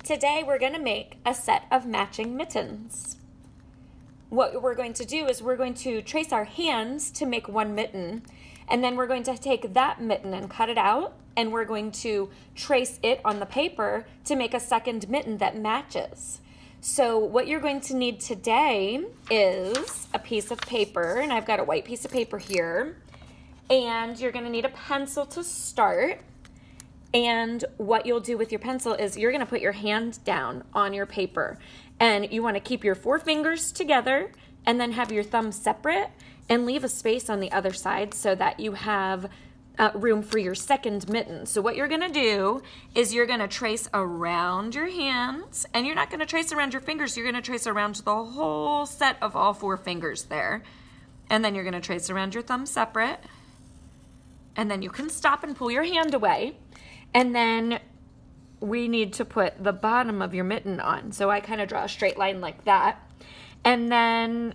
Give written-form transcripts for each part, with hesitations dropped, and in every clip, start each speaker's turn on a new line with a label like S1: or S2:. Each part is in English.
S1: Today we're going to make a set of matching mittens. What we're going to do is we're going to trace our hands to make one mitten, and then we're going to take that mitten and cut it out, and we're going to trace it on the paper to make a second mitten that matches. So what you're going to need today is a piece of paper, and I've got a white piece of paper here, and you're going to need a pencil to start. And what you'll do with your pencil is you're going to put your hand down on your paper, and you want to keep your 4 fingers together and then have your thumb separate and leave a space on the other side so that you have room for your second mitten. So what you're going to do is you're going to trace around your hands, and you're not going to trace around your fingers. You're going to trace around the whole set of all 4 fingers there. And then you're going to trace around your thumb separate. And then you can stop and pull your hand away. And then we need to put the bottom of your mitten on. So I kind of draw a straight line like that. And then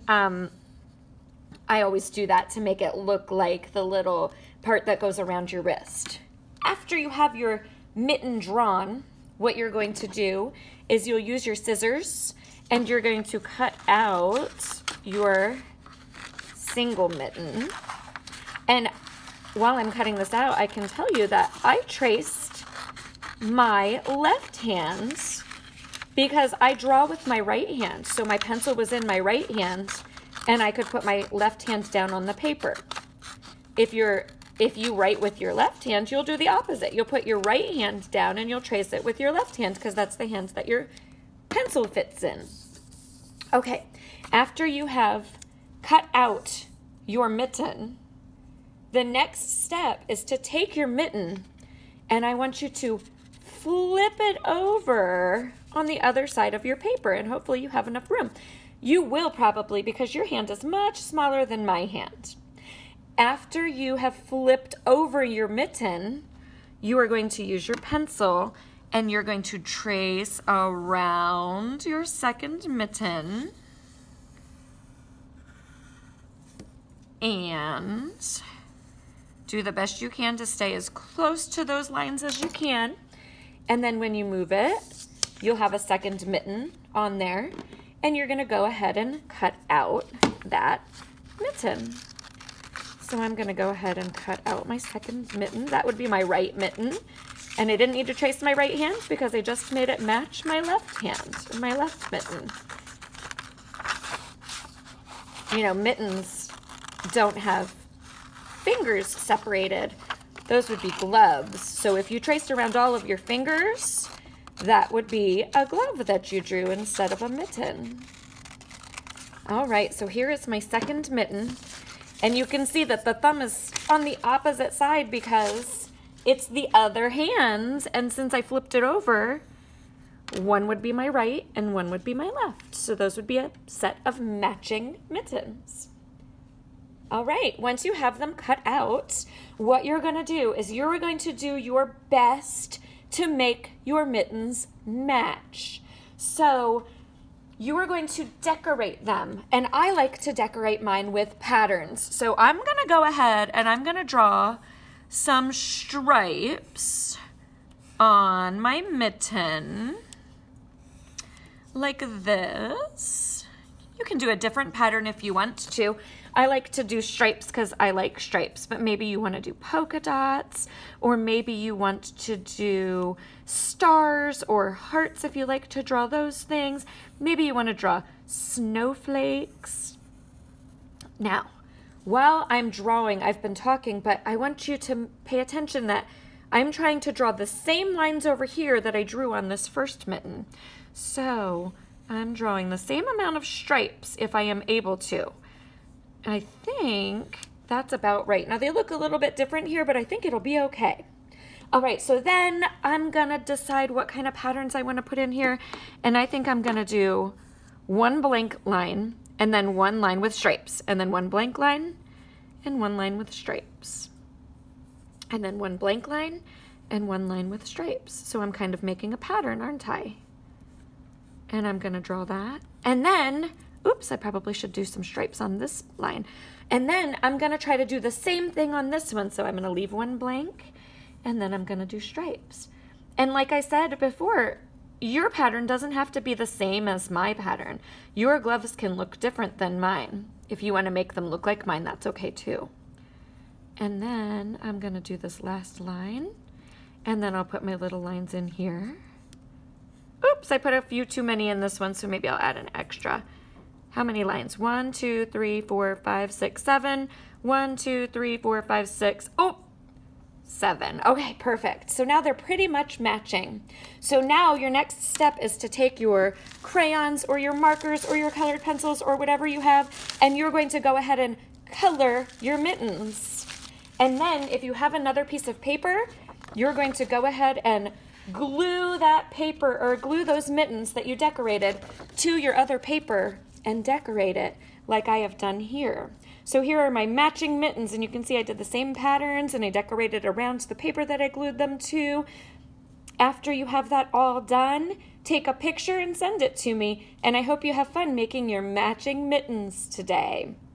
S1: I always do that to make it look like the little part that goes around your wrist. After you have your mitten drawn, what you're going to do is you'll use your scissors and you're going to cut out your single mitten. And while I'm cutting this out, I can tell you that I traced my left hand because I draw with my right hand. So my pencil was in my right hand and I could put my left hand down on the paper. If you write with your left hand, you'll do the opposite. You'll put your right hand down and you'll trace it with your left hand because that's the hand that your pencil fits in. Okay, after you have cut out your mitten, the next step is to take your mitten and I want you to flip it over on the other side of your paper, and hopefully you have enough room. You will probably, because your hand is much smaller than my hand. After you have flipped over your mitten, you are going to use your pencil and you're going to trace around your second mitten and do the best you can to stay as close to those lines as you can. And then when you move it, you'll have a second mitten on there, and you're going to go ahead and cut out that mitten. So I'm going to go ahead and cut out my second mitten. That would be my right mitten. And I didn't need to trace my right hand because I just made it match my left hand, my left mitten. You know, mittens don't have fingers separated. Those would be gloves. So if you traced around all of your fingers, that would be a glove that you drew instead of a mitten. All right, so here is my second mitten. And you can see that the thumb is on the opposite side because it's the other hand. And since I flipped it over, one would be my right and one would be my left. So those would be a set of matching mittens. All right, once you have them cut out, what you're going to do is you're going to do your best to make your mittens match. So you are going to decorate them, and I like to decorate mine with patterns. So I'm going to go ahead and I'm going to draw some stripes on my mitten like this. You can do a different pattern if you want to. I like to do stripes because I like stripes, but maybe you want to do polka dots, or maybe you want to do stars or hearts if you like to draw those things. Maybe you want to draw snowflakes. Now, while I'm drawing, I've been talking, but I want you to pay attention that I'm trying to draw the same lines over here that I drew on this first mitten. So I'm drawing the same amount of stripes if I am able to. I think that's about right. Now they look a little bit different here, but I think it'll be okay. All right, so then I'm gonna decide what kind of patterns I wanna put in here. And I think I'm gonna do one blank line and then one line with stripes, and then one blank line and one line with stripes. And then one blank line and one line with stripes. So I'm kind of making a pattern, aren't I? And I'm gonna draw that. And then, oops, I probably should do some stripes on this line. And then I'm gonna try to do the same thing on this one. So I'm gonna leave one blank and then I'm gonna do stripes. And like I said before, your pattern doesn't have to be the same as my pattern. Your gloves can look different than mine. If you want to make them look like mine, that's okay too. And then I'm going to do this last line, and then I'll put my little lines in here. Oops, I put a few too many in this one, so maybe I'll add an extra. How many lines? 1, 2, 3, 4, 5, 6, 7. 1, 2, 3, 4, 5, 6. Oh, 7. Okay, perfect. So now they're pretty much matching. So now your next step is to take your crayons or your markers or your colored pencils or whatever you have, and you're going to go ahead and color your mittens. And then if you have another piece of paper, you're going to go ahead and glue that paper or glue those mittens that you decorated to your other paper and decorate it like I have done here. So here are my matching mittens, and you can see I did the same patterns and I decorated around the paper that I glued them to. After you have that all done, take a picture and send it to me, and I hope you have fun making your matching mittens today.